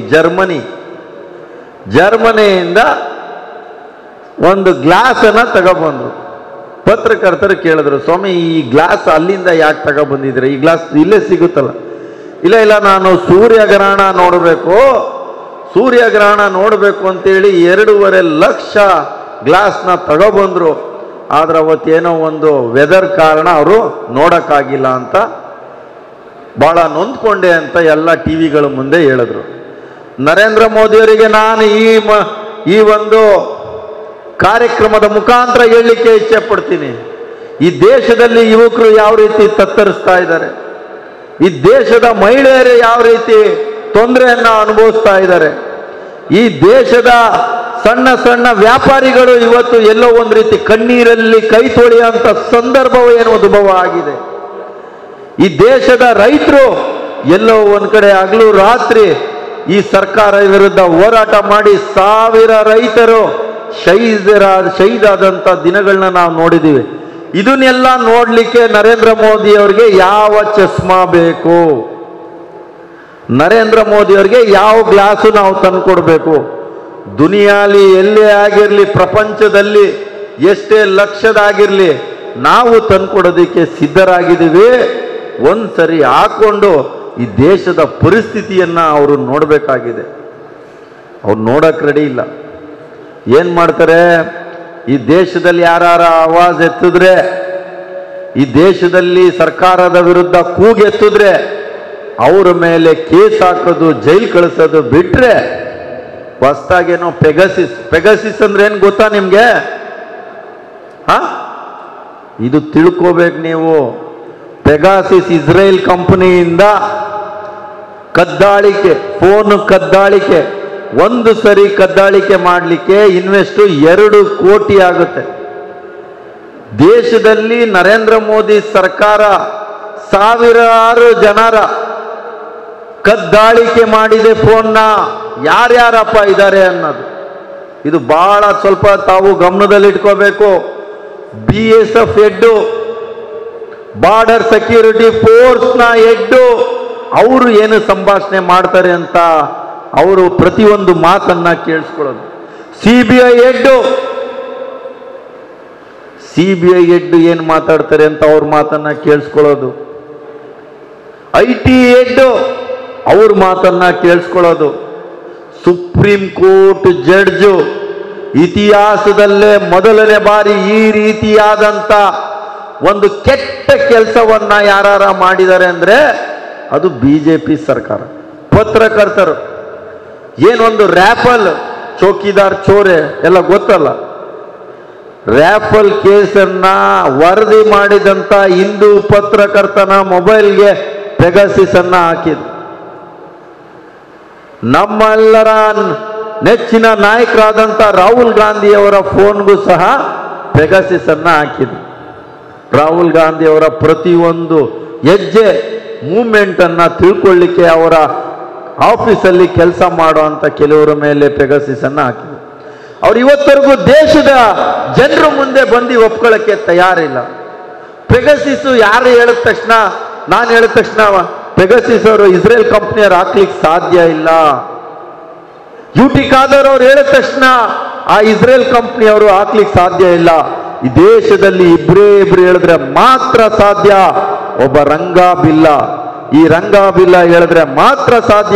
ಜರ್ಮನಿಯಿಂದ ಒಂದು ಗ್ಲಾಸ್ ಅನ್ನ ತಗೊಬಂದ್ರು. ಪತ್ರಕರ್ತರು ಕೇಳಿದ್ರು, ಸ್ವಾಮಿ ಈ ಗ್ಲಾಸ್ ಅಲ್ಲಿಂದ ಯಾಕೆ ತಗೊಬಂದಿದ್ರೆ, ಈ ಗ್ಲಾಸ್ ಇಲ್ಲೇ ಸಿಗುತ್ತಲ್ಲ. ಇಲ್ಲ ಇಲ್ಲ, ನಾನು ಸೂರ್ಯಗ್ರಹಣ ನೋಡಬೇಕು, ಸೂರ್ಯಗ್ರಹಣ ನೋಡಬೇಕು ಅಂತೇಳಿ 2.5 ಲಕ್ಷ ಗ್ಲಾಸ್ನ ತಗೊಬಂದ್ರು. ಆದ್ರೆ ಅವತ್ತೇನೋ ಒಂದು ವೆದರ್ ಕಾರಣ ಅವರು ನೋಡೋಕ್ಕಾಗಿಲ್ಲ ಅಂತ ಭಾಳ ನೊಂದ್ಕೊಂಡೆ ಅಂತ ಎಲ್ಲ ಟಿ ವಿಗಳ ಮುಂದೆ ಹೇಳಿದ್ರು. ನರೇಂದ್ರ ಮೋದಿಯವರಿಗೆ ನಾನು ಈ ಒಂದು ಕಾರ್ಯಕ್ರಮದ ಮುಖಾಂತರ ಹೇಳಲಿಕ್ಕೆ ಇಚ್ಛೆ ಪಡ್ತೀನಿ, ಈ ದೇಶದಲ್ಲಿ ಯುವಕರು ಯಾವ ರೀತಿ ತತ್ತರಿಸ್ತಾ ಇದ್ದಾರೆ, ಈ ದೇಶದ ಮಹಿಳೆಯರು ಯಾವ ರೀತಿ ತೊಂದರೆಯನ್ನ ಅನುಭವಿಸ್ತಾ ಇದ್ದಾರೆ, ಈ ದೇಶದ ಸಣ್ಣ ಸಣ್ಣ ವ್ಯಾಪಾರಿಗಳು ಇವತ್ತು ಎಲ್ಲೋ ಒಂದು ರೀತಿ ಕಣ್ಣೀರಲ್ಲಿ ಕೈ ತೊಳೆಯುವಂತ ಸಂದರ್ಭವು ಏನು ಉದ್ಭವ ಆಗಿದೆ. ಈ ದೇಶದ ರೈತರು ಎಲ್ಲೋ ಒಂದ್ ಕಡೆ ಹಗಲು ರಾತ್ರಿ ಈ ಸರ್ಕಾರ ವಿರುದ್ಧ ಹೋರಾಟ ಮಾಡಿ 1000 ರೈತರು ಶಹೀದಾದಂತ ದಿನಗಳನ್ನ ನಾವು ನೋಡಿದೀವಿ. ಇದನ್ನೆಲ್ಲ ನೋಡ್ಲಿಕ್ಕೆ ನರೇಂದ್ರ ಮೋದಿ ಅವರಿಗೆ ಯಾವ ಚಸ್ಮಾ ಬೇಕು, ನರೇಂದ್ರ ಮೋದಿ ಅವರಿಗೆ ಯಾವ ಗ್ಲಾಸು ನಾವು ತಂದ್ಕೊಡ್ಬೇಕು? ದುನಿಯಾಲಿ ಎಲ್ಲೇ ಆಗಿರ್ಲಿ, ಪ್ರಪಂಚದಲ್ಲಿ ಎಷ್ಟೇ ಲಕ್ಷದಾಗಿರ್ಲಿ, ನಾವು ತಂದ್ಕೊಡೋದಕ್ಕೆ ಸಿದ್ಧರಾಗಿದ್ದೀವಿ. ಒಂದ್ಸರಿ ಹಾಕೊಂಡು ಈ ದೇಶದ ಪರಿಸ್ಥಿತಿಯನ್ನ ಅವರು ನೋಡಬೇಕಾಗಿದೆ. ಅವ್ರು ನೋಡಕ್ ರೆಡಿ ಇಲ್ಲ. ಏನ್ ಮಾಡ್ತಾರೆ, ಈ ದೇಶದಲ್ಲಿ ಯಾರ ಆವಾಜ್ ಎತ್ತಿದ್ರೆ, ಈ ದೇಶದಲ್ಲಿ ಸರ್ಕಾರದ ವಿರುದ್ಧ ಕೂಗೆತ್ತಿದ್ರೆ ಅವರ ಮೇಲೆ ಕೇಸ್ ಹಾಕೋದು, ಜೈಲ್ ಕಳಿಸೋದು ಬಿಟ್ರೆ ಹೊಸ್ತಾಗೇನೋ ಪೆಗಾಸಿಸ್ ಅಂದ್ರೆ ಏನ್ ಗೊತ್ತಾ ನಿಮ್ಗೆ? ಇದು ತಿಳ್ಕೋಬೇಕು ನೀವು. ಪೆಗಾಸಿಸ್ ಇಸ್ರೇಲ್ ಕಂಪನಿಯಿಂದ ಕದ್ದಾಳಿಕೆ, ಫೋನ್ ಕದ್ದಾಳಿಕೆ, ಒಂದು ಸರಿ ಕದ್ದಾಳಿಕೆ ಮಾಡಲಿಕ್ಕೆ ಇನ್ವೆಸ್ಟ್ 2 ಕೋಟಿ ಆಗುತ್ತೆ. ದೇಶದಲ್ಲಿ ನರೇಂದ್ರ ಮೋದಿ ಸರ್ಕಾರ ಸಾವಿರಾರು ಜನರ ಕದ್ದಾಳಿಕೆ ಮಾಡಿದೆ ಫೋನ್ನ. ಯಾರ್ಯಾರಪ್ಪ ಇದ್ದಾರೆ ಅನ್ನೋದು ಇದು ಬಹಳ ಸ್ವಲ್ಪ ತಾವು ಗಮನದಲ್ಲಿಟ್ಕೋಬೇಕು. BSF ಹೆಡ್, ಬಾರ್ಡರ್ ಸೆಕ್ಯೂರಿಟಿ ಫೋರ್ಸ್ನ ಹೆಡ್, ಅವರು ಏನು ಸಂಭಾಷಣೆ ಮಾಡ್ತಾರೆ ಅಂತ ಅವರು ಪ್ರತಿಯೊಂದು ಮಾತನ್ನ ಕೇಳಿಸ್ಕೊಳ್ಳೋದು. CBI ಹೆಡ್ ಏನು ಮಾತಾಡ್ತಾರೆ ಅಂತ ಅವ್ರ ಮಾತನ್ನ ಕೇಳಿಸ್ಕೊಳ್ಳೋದು. IT ಹೆಡ್ ಅವ್ರ ಮಾತನ್ನ ಕೇಳಿಸ್ಕೊಳ್ಳೋದು. ಸುಪ್ರೀಂ ಕೋರ್ಟ್ ಜಡ್ಜು ಇತಿಹಾಸದಲ್ಲೇ ಮೊದಲನೇ ಬಾರಿ ಈ ರೀತಿಯಾದಂತ ಒಂದು ಕೆಟ್ಟ ಕೆಲಸವನ್ನ ಯಾರ ಮಾಡಿದ್ದಾರೆ ಅಂದ್ರೆ ಅದು ಬಿಜೆಪಿ ಸರ್ಕಾರ. ಪತ್ರಕರ್ತರು ಏನೊಂದು ರ್ಯಾಫಲ್ ಚೌಕಿದಾರ್ ಚೋರೆ ಎಲ್ಲ ಗೊತ್ತಲ್ಲ, ರ್ಯಾಫಲ್ ಕೇಸನ್ನ ವರದಿ ಮಾಡಿದಂತ ಹಿಂದೂ ಪತ್ರಕರ್ತನ ಮೊಬೈಲ್ಗೆ ಪೆಗಾಸಿಸ್ ಅನ್ನ ಹಾಕಿದ್ರು. ನಮ್ಮೆಲ್ಲರ ನೆಚ್ಚಿನ ನಾಯಕರಾದಂಥ ರಾಹುಲ್ ಗಾಂಧಿ ಅವರ ಫೋನ್ಗೂ ಸಹ ಪೆಗಾಸಿಸ್ ಅನ್ನ ಹಾಕಿದ್ರು. ರಾಹುಲ್ ಗಾಂಧಿ ಅವರ ಪ್ರತಿಯೊಂದು ಹೆಜ್ಜೆ ಮೂವ್ಮೆಂಟ್ ಅನ್ನ ತಿಳ್ಕೊಳ್ಳಿಕ್ಕೆ ಅವರ ಆಫೀಸಲ್ಲಿ ಕೆಲಸ ಮಾಡುವಂತ ಕೆಲವರ ಮೇಲೆ ಪೆಗಾಸಿಸ್ ಅನ್ನ ಹಾಕಿದ್ರು. ಅವ್ರು ಇವತ್ತರೆಗೂ ದೇಶದ ಜನರ ಮುಂದೆ ಬಂದು ಒಪ್ಕೊಳ್ಳಕ್ಕೆ ತಯಾರಿಲ್ಲ. ಪೆಗಾಸಿಸ್ ಯಾರು ಹೇಳಿದ ತಕ್ಷಣ, ನಾನು ಹೇಳಿದ ತಕ್ಷಣ ಪೆಗಾಸಿಸ್ ಅವರು ಇಸ್ರೇಲ್ ಕಂಪ್ನಿಯವ್ರು ಹಾಕ್ಲಿಕ್ಕೆ ಸಾಧ್ಯ ಇಲ್ಲ. UT ಖಾದರ್ ಅವ್ರು ಹೇಳಿದ ತಕ್ಷಣ ಆ ಇಸ್ರೇಲ್ ಕಂಪ್ನಿಯವರು ಹಾಕ್ಲಿಕ್ಕೆ ಸಾಧ್ಯ ಇಲ್ಲ. ಈ ದೇಶದಲ್ಲಿ ಇಬ್ರು ಹೇಳಿದ್ರೆ ಮಾತ್ರ ಸಾಧ್ಯ. ಒಬ್ಬ ರಂಗಾ ಬಿಲ್ಲಾ, ಈ ರಂಗಾ ಬಿಲ್ಲಾ ಹೇಳಿದ್ರೆ ಮಾತ್ರ ಸಾಧ್ಯ.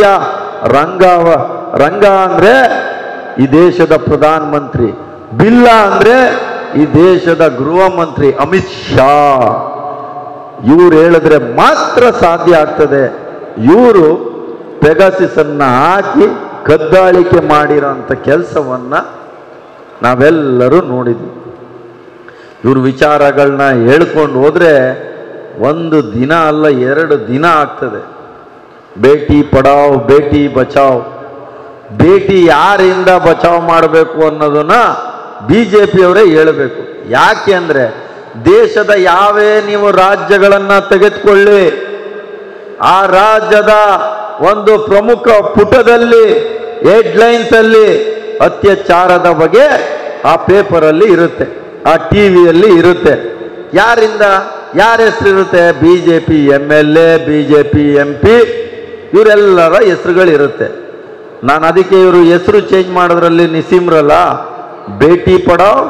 ರಂಗ ಅಂದ್ರೆ ಈ ದೇಶದ ಪ್ರಧಾನ ಮಂತ್ರಿ, ಬಿಲ್ಲಾ ಅಂದ್ರೆ ಈ ದೇಶದ ಗೃಹ ಮಂತ್ರಿ ಅಮಿತ್ ಶಾ. ಇವ್ರು ಹೇಳಿದ್ರೆ ಮಾತ್ರ ಸಾಧ್ಯ ಆಗ್ತದೆ. ಇವರು ಪೆಗಾಸಿಸ್ ಅನ್ನ ಹಾಕಿ ಕದ್ದಾಳಿಕೆ ಮಾಡಿರೋಂಥ ಕೆಲಸವನ್ನ ನಾವೆಲ್ಲರೂ ನೋಡಿದ್ವಿ. ಇವ್ರ ವಿಚಾರಗಳನ್ನ ಹೇಳ್ಕೊಂಡು ಹೋದ್ರೆ ಒಂದು ದಿನ ಅಲ್ಲ 2 ದಿನ ಆಗ್ತದೆ. ಬೇಟಿ ಪಡಾವ್ ಬೇಟಿ ಬಚಾವ್. ಬೇಟಿ ಯಾರಿಂದ ಬಚಾವ್ ಮಾಡಬೇಕು ಅನ್ನೋದನ್ನ ಬಿಜೆಪಿ ಅವರೇ ಹೇಳಬೇಕು. ಯಾಕೆ ಅಂದ್ರೆ ದೇಶದ ಯಾವೇ ನೀವು ರಾಜ್ಯಗಳನ್ನ ತೆಗೆದುಕೊಳ್ಳಿ, ಆ ರಾಜ್ಯದ ಒಂದು ಪ್ರಮುಖ ಪುಟದಲ್ಲಿ ಹೆಡ್ಲೈನ್ಸ್ ಅಲ್ಲಿ ಅತ್ಯಾಚಾರದ ಬಗ್ಗೆ ಆ ಪೇಪರ್ ಅಲ್ಲಿ ಇರುತ್ತೆ, ಆ ಟಿವಿಯಲ್ಲಿ ಇರುತ್ತೆ. ಯಾರಿಂದ ಯಾರ ಹೆಸರು ಇರುತ್ತೆ? ಬಿಜೆಪಿ MLA, ಬಿಜೆಪಿ MP, ಇವರೆಲ್ಲರ ಹೆಸರುಗಳಿರುತ್ತೆ. ನಾನು ಅದಕ್ಕೆ ಇವರು ಹೆಸರು ಚೇಂಜ್ ಮಾಡೋದ್ರಲ್ಲಿ ನಿಸೀಮ್ರಲ್ಲ, ಬೇಟಿ ಪಡಾವ್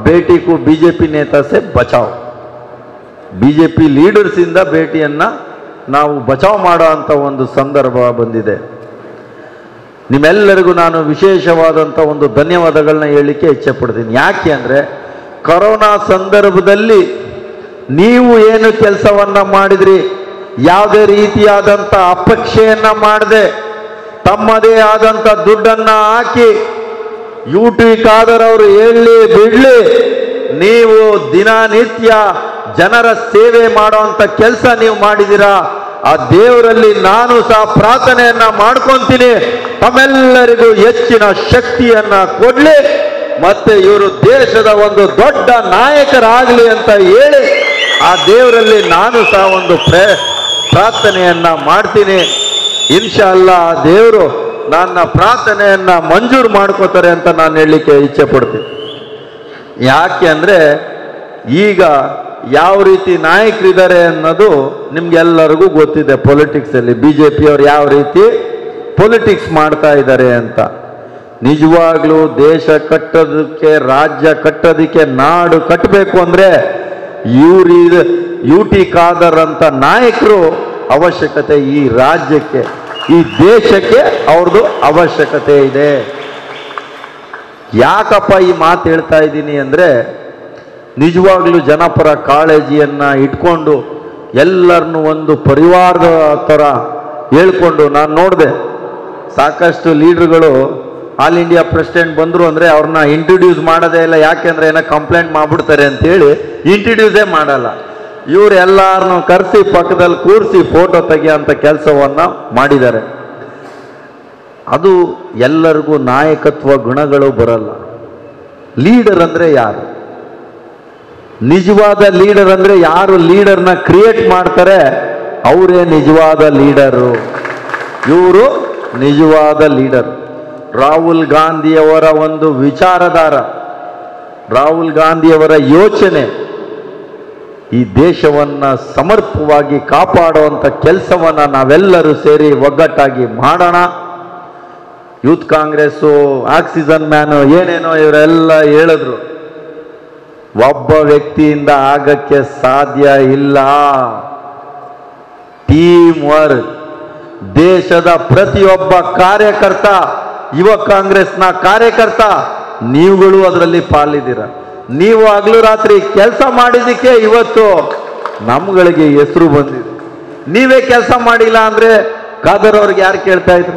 ಭೇಟಿ ಕೋ ಬಿಜೆಪಿ ನೇತಾ ಸೆ ಬಚಾವ್, ಬಿಜೆಪಿ ಲೀಡರ್ಸ್ ಇಂದ ಭೇಟಿಯನ್ನ ನಾವು ಬಚಾವ್ ಮಾಡೋ ಅಂತ ಒಂದು ಸಂದರ್ಭ ಬಂದಿದೆ. ನಿಮ್ಮೆಲ್ಲರಿಗೂ ನಾನು ವಿಶೇಷವಾದಂಥ ಒಂದು ಧನ್ಯವಾದಗಳನ್ನ ಹೇಳಲಿಕ್ಕೆ ಇಚ್ಛೆ ಪಡ್ತೀನಿ. ಯಾಕೆ ಅಂದರೆ ಕೊರೋನಾ ಸಂದರ್ಭದಲ್ಲಿ ನೀವು ಏನು ಕೆಲಸವನ್ನ ಮಾಡಿದ್ರಿ, ಯಾವುದೇ ರೀತಿಯಾದಂಥ ಅಪೇಕ್ಷೆಯನ್ನ ಮಾಡದೆ ತಮ್ಮದೇ ಆದಂಥ ದುಡ್ಡನ್ನ ಹಾಕಿ UT ಖಾದರ್ ಅವರು ಹೇಳಲಿ ಬಿಡ್ಲಿ ನೀವು ದಿನನಿತ್ಯ ಜನರ ಸೇವೆ ಮಾಡುವಂತ ಕೆಲಸ ನೀವು ಮಾಡಿದ್ದೀರಾ. ಆ ದೇವರಲ್ಲಿ ನಾನು ಸಹ ಪ್ರಾರ್ಥನೆಯನ್ನ ಮಾಡ್ಕೊಂತೀನಿ, ತಮ್ಮೆಲ್ಲರಿಗೂ ಹೆಚ್ಚಿನ ಶಕ್ತಿಯನ್ನ ಕೊಡ್ಲಿ, ಮತ್ತೆ ಇವರು ದೇಶದ ಒಂದು ದೊಡ್ಡ ನಾಯಕರಾಗಲಿ ಅಂತ ಹೇಳಿ ಆ ದೇವರಲ್ಲಿ ನಾನು ಸಹ ಒಂದು ಪ್ರಾರ್ಥನೆಯನ್ನ ಮಾಡ್ತೀನಿ. ಇನ್ಶಾಅಲ್ಲಾ ಆ ದೇವರು ನನ್ನ ಪ್ರಾರ್ಥನೆಯನ್ನ ಮಂಜೂರು ಮಾಡ್ಕೋತಾರೆ ಅಂತ ನಾನು ಹೇಳಲಿಕ್ಕೆ ಇಚ್ಛೆ ಪಡ್ತೀನಿ. ಯಾಕೆ ಅಂದರೆ ಈಗ ಯಾವ ರೀತಿ ನಾಯಕರಿದ್ದಾರೆ ಅನ್ನೋದು ನಿಮ್ಗೆಲ್ಲರಿಗೂ ಗೊತ್ತಿದೆ. ಪೊಲಿಟಿಕ್ಸಲ್ಲಿ BJP ಅವರು ಯಾವ ರೀತಿ ಪೊಲಿಟಿಕ್ಸ್ ಮಾಡ್ತಾ ಇದ್ದಾರೆ ಅಂತ. ನಿಜವಾಗ್ಲೂ ದೇಶ ಕಟ್ಟೋದಕ್ಕೆ, ರಾಜ್ಯ ಕಟ್ಟೋದಕ್ಕೆ, ನಾಡು ಕಟ್ಟಬೇಕು ಅಂದರೆ UT ಖಾದರ್ ಅಂತ ನಾಯಕರು ಅವಶ್ಯಕತೆ ಈ ರಾಜ್ಯಕ್ಕೆ, ಈ ದೇಶಕ್ಕೆ ಅವ್ರದ್ದು ಅವಶ್ಯಕತೆ ಇದೆ. ಯಾಕಪ್ಪ ಈ ಮಾತು ಹೇಳ್ತಾ ಇದ್ದೀನಿ ಅಂದರೆ ನಿಜವಾಗ್ಲೂ ಜನಪರ ಕಾಳಜಿಯನ್ನ ಇಟ್ಕೊಂಡು ಎಲ್ಲರನ್ನು ಒಂದು ಪರಿವಾರದ ಥರ ಹೇಳ್ಕೊಂಡು ನಾನು ನೋಡಿದೆ. ಸಾಕಷ್ಟು ಲೀಡರ್ಗಳು ಆಲ್ ಇಂಡಿಯಾ ಪ್ರೆಸಿಡೆಂಟ್ ಬಂದರು ಅಂದರೆ ಅವ್ರನ್ನ ಇಂಟ್ರೊಡ್ಯೂಸ್ ಮಾಡೋದೇ ಇಲ್ಲ. ಯಾಕೆಂದ್ರೆ ಏನೋ ಕಂಪ್ಲೇಂಟ್ ಮಾಡ್ಬಿಡ್ತಾರೆ ಅಂತೇಳಿ ಇಂಟ್ರೊಡ್ಯೂಸೇ ಮಾಡಲ್ಲ. ಇವ್ರು ಎಲ್ಲರನ್ನು ಕರೆಸಿ ಪಕ್ಕದಲ್ಲಿ ಕೂರಿಸಿ ಫೋಟೋ ತೆಗೆಯುವಂಥ ಕೆಲಸವನ್ನ ಮಾಡಿದ್ದಾರೆ. ಅದು ಎಲ್ಲರಿಗೂ ನಾಯಕತ್ವ ಗುಣಗಳು ಬರಲ್ಲ. ಲೀಡರ್ ಅಂದರೆ ಯಾರು? ನಿಜವಾದ ಲೀಡರ್ ಅಂದರೆ ಯಾರು ಲೀಡರ್ನ ಕ್ರಿಯೇಟ್ ಮಾಡ್ತಾರೆ ಅವರೇ ನಿಜವಾದ ಲೀಡರು. ಇವರು ನಿಜವಾದ ಲೀಡರ್. ರಾಹುಲ್ ಗಾಂಧಿಯವರ ಒಂದು ವಿಚಾರಧಾರ, ರಾಹುಲ್ ಗಾಂಧಿಯವರ ಯೋಚನೆ ಈ ದೇಶವನ್ನ ಸಮರ್ಪವಾಗಿ ಕಾಪಾಡುವಂಥ ಕೆಲಸವನ್ನ ನಾವೆಲ್ಲರೂ ಸೇರಿ ಒಗ್ಗಟ್ಟಾಗಿ ಮಾಡೋಣ. ಯೂತ್ ಕಾಂಗ್ರೆಸ್ಸು, ಆಕ್ಸಿಜನ್ ಮ್ಯಾನು, ಏನೇನೋ ಇವರೆಲ್ಲ ಹೇಳಿದ್ರು. ಒಬ್ಬ ವ್ಯಕ್ತಿಯಿಂದ ಆಗಕ್ಕೆ ಸಾಧ್ಯ ಇಲ್ಲ. Team work. ದೇಶದ ಪ್ರತಿಯೊಬ್ಬ ಕಾರ್ಯಕರ್ತ, ಯುವ ಕಾಂಗ್ರೆಸ್ನ ಕಾರ್ಯಕರ್ತ, ನೀವುಗಳು ಅದರಲ್ಲಿ ಪಾಲಿದ್ದೀರ. ನೀವು ಹಗಲು ರಾತ್ರಿ ಕೆಲಸ ಮಾಡಿದ್ದಕ್ಕೆ ಇವತ್ತು ನಮ್ಗಳಿಗೆ ಹೆಸರು ಬಂದಿದೆ. ನೀವೇ ಕೆಲಸ ಮಾಡಿಲ್ಲ ಅಂದ್ರೆ ಖಾದರ್ ಅವ್ರಿಗೆ ಯಾರು ಕೇಳ್ತಾ ಇದ್ರು?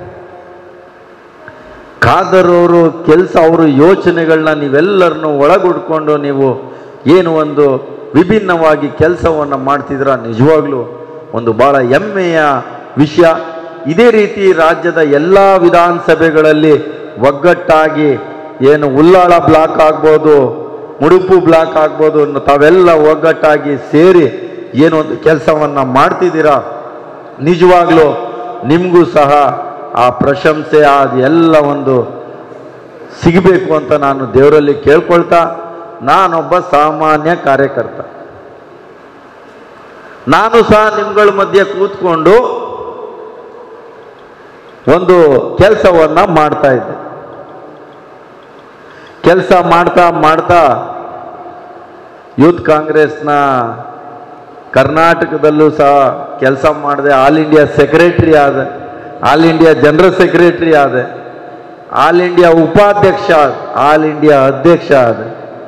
ಖಾದರ್ ಅವರು ಕೆಲಸ, ಅವರು ಯೋಚನೆಗಳನ್ನ ನೀವೆಲ್ಲರನ್ನು ಒಳಗುಡ್ಕೊಂಡು ನೀವು ಏನು ಒಂದು ವಿಭಿನ್ನವಾಗಿ ಕೆಲಸವನ್ನು ಮಾಡ್ತಿದ್ರ, ನಿಜವಾಗ್ಲೂ ಒಂದು ಬಹಳ ಹೆಮ್ಮೆಯ ವಿಷಯ. ಇದೇ ರೀತಿ ರಾಜ್ಯದ ಎಲ್ಲ ವಿಧಾನಸಭೆಗಳಲ್ಲಿ ಒಗ್ಗಟ್ಟಾಗಿ ಏನು ಉಲ್ಲಾಳ ಬ್ಲಾಕ್ ಆಗ್ಬೋದು, ಮುಡುಪು ಬ್ಲಾಕ್ ಆಗ್ಬೋದು, ತಾವೆಲ್ಲ ಒಗ್ಗಟ್ಟಾಗಿ ಸೇರಿ ಏನೋ ಒಂದು ಕೆಲಸವನ್ನ ಮಾಡ್ತಿದ್ದೀರಾ. ನಿಜವಾಗ್ಲೂ ನಿಮಗೂ ಸಹ ಆ ಪ್ರಶಂಸೆ ಎಲ್ಲ ಒಂದು ಸಿಗಬೇಕು ಅಂತ ನಾನು ದೇವರಲ್ಲಿ ಕೇಳ್ಕೊಳ್ತಾ, ನಾನೊಬ್ಬ ಸಾಮಾನ್ಯ ಕಾರ್ಯಕರ್ತ. ನಾನು ಸಹ ನಿಮ್ಗಳ ಮಧ್ಯೆ ಕೂತ್ಕೊಂಡು ಒಂದು ಕೆಲಸವನ್ನ ಮಾಡ್ತಾ ಇದ್ದೆ. ಕೆಲಸ ಮಾಡ್ತಾ ಮಾಡ್ತಾ ಯೂತ್ ಕಾಂಗ್ರೆಸ್ನ ಕರ್ನಾಟಕದಲ್ಲೂ ಸಹ ಕೆಲಸ ಮಾಡಿದೆ. ಆಲ್ ಇಂಡಿಯಾ ಸೆಕ್ರೆಟರಿ ಆದೆ, ಆಲ್ ಇಂಡಿಯಾ ಜನರಲ್ ಸೆಕ್ರೆಟರಿ ಆದೆ, ಆಲ್ ಇಂಡಿಯಾ ಉಪಾಧ್ಯಕ್ಷ ಆದ, ಆಲ್ ಇಂಡಿಯಾ ಅಧ್ಯಕ್ಷ ಆದೆ.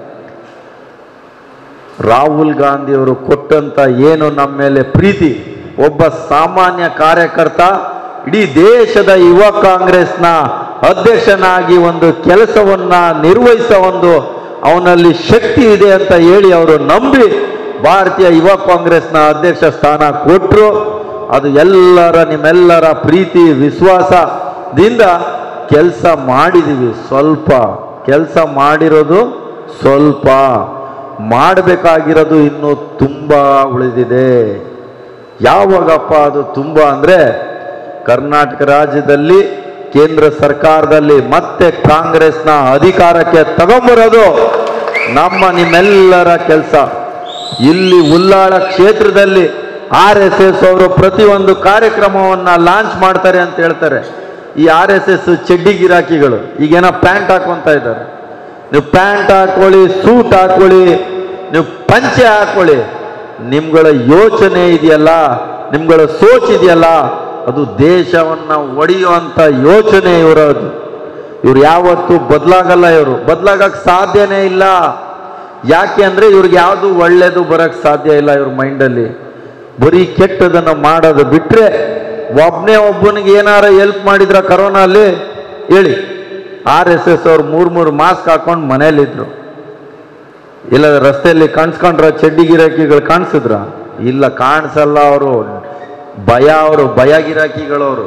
ರಾಹುಲ್ ಗಾಂಧಿ ಅವರು ಕೊಟ್ಟಂತ ಏನು ನಮ್ಮ ಮೇಲೆ ಪ್ರೀತಿ, ಒಬ್ಬ ಸಾಮಾನ್ಯ ಕಾರ್ಯಕರ್ತ ಇಡೀ ದೇಶದ ಯುವ ಕಾಂಗ್ರೆಸ್ನ ಅಧ್ಯಕ್ಷನಾಗಿ ಒಂದು ಕೆಲಸವನ್ನ ನಿರ್ವಹಿಸೋ ಒಂದು ಅವನಲ್ಲಿ ಶಕ್ತಿ ಇದೆ ಅಂತ ಹೇಳಿ ಅವರು ನಂಬಿ ಭಾರತೀಯ ಯುವ ಕಾಂಗ್ರೆಸ್ನ ಅಧ್ಯಕ್ಷ ಸ್ಥಾನ ಕೊಟ್ಟರು. ಅದು ನಿಮ್ಮೆಲ್ಲರ ಪ್ರೀತಿ ವಿಶ್ವಾಸದಿಂದ ಕೆಲಸ ಮಾಡಿದೀವಿ. ಸ್ವಲ್ಪ ಕೆಲಸ ಮಾಡಿರೋದು ಸ್ವಲ್ಪ, ಮಾಡಬೇಕಾಗಿರೋದು ಇನ್ನೂ ತುಂಬ ಉಳಿದಿದೆ. ಯಾವಾಗಪ್ಪ ಅದು ತುಂಬ ಅಂದರೆ ಕರ್ನಾಟಕ ರಾಜ್ಯದಲ್ಲಿ ಕೇಂದ್ರ ಸರ್ಕಾರದಲ್ಲಿ ಮತ್ತೆ ಕಾಂಗ್ರೆಸ್ನ ಅಧಿಕಾರಕ್ಕೆ ತಗೊಂಬರೋದು ನಿಮ್ಮೆಲ್ಲರ ಕೆಲಸ. ಇಲ್ಲಿ ಉಲ್ಲಾಳ ಕ್ಷೇತ್ರದಲ್ಲಿ RSS ಅವರು ಪ್ರತಿಯೊಂದು ಕಾರ್ಯಕ್ರಮವನ್ನ ಲಾಂಚ್ ಮಾಡ್ತಾರೆ ಅಂತ ಹೇಳ್ತಾರೆ. ಈ RSS ಚಡ್ಡಿ ಗಿರಾಕಿಗಳು ಈಗೇನೋ ಪ್ಯಾಂಟ್ ಹಾಕೊಂತ ಇದ್ದಾರೆ. ನೀವು ಪ್ಯಾಂಟ್ ಹಾಕೊಳ್ಳಿ, ಸೂಟ್ ಹಾಕೊಳ್ಳಿ, ನೀವು ಪಂಚೆ ಹಾಕೊಳ್ಳಿ, ನಿಮ್ಗಳ ಯೋಚನೆ ಇದೆಯಲ್ಲ, ನಿಮ್ಗಳ ಸೋಚ್ ಇದೆಯಲ್ಲ, ಅದು ದೇಶವನ್ನ ಒಡೆಯುವಂತ ಯೋಚನೆ ಇವರದು. ಇವ್ರು ಯಾವತ್ತೂ ಬದಲಾಗಲ್ಲ, ಇವರು ಬದಲಾಗಕ್ಕೆ ಸಾಧ್ಯನೇ ಇಲ್ಲ. ಯಾಕೆ ಅಂದ್ರೆ ಇವ್ರಿಗೆ ಯಾವುದು ಒಳ್ಳೇದು ಬರಕ್ ಸಾಧ್ಯ ಇಲ್ಲ. ಇವ್ರ ಮೈಂಡಲ್ಲಿ ಬರೀ ಕೆಟ್ಟದನ್ನ ಮಾಡೋದು ಬಿಟ್ರೆ, ಒಬ್ಬನಿಗೆ ಏನಾರ ಹೆಲ್ಪ್ ಮಾಡಿದ್ರ ಕರೋನಲ್ಲಿ ಹೇಳಿ? RSS ಅವ್ರು 3 ಮಾಸ್ಕ್ ಹಾಕೊಂಡು ಮನೇಲಿದ್ರು, ಇಲ್ಲ ರಸ್ತೆಯಲ್ಲಿ ಕಾಣಿಸ್ಕೊಂಡ್ರ ಚಡ್ಡಿ ಗಿರಾಕಿಗಳು ಕಾಣಿಸಿದ್ರ? ಇಲ್ಲ, ಕಾಣಿಸಲ್ಲ. ಅವರು ಭಯ ಗಿರಾಕಿಗಳವರು.